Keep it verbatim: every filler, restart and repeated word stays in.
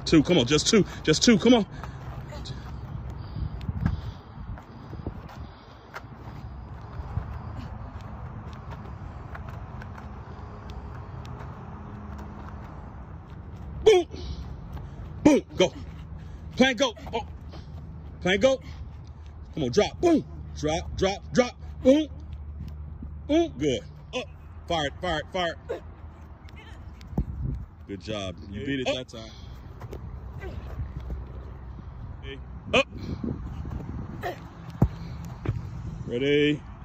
Two, come on, just two, just two, come on. Boom, boom, go. Plank, go. Oh. Plank, go. Come on, drop, boom. Drop, drop, drop, boom. Boom, good. Up, fire it, fire it, fire it. Good job. You beat it that time. Up. Ready?